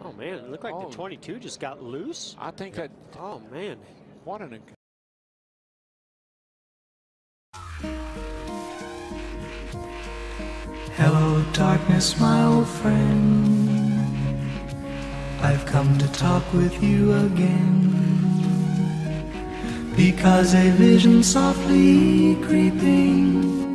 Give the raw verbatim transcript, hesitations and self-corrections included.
Oh man, it looked like oh. the twenty-two just got loose. I think that. Oh man. What an. Hello, darkness, my old friend. I've come to talk with you again, because a vision softly creeping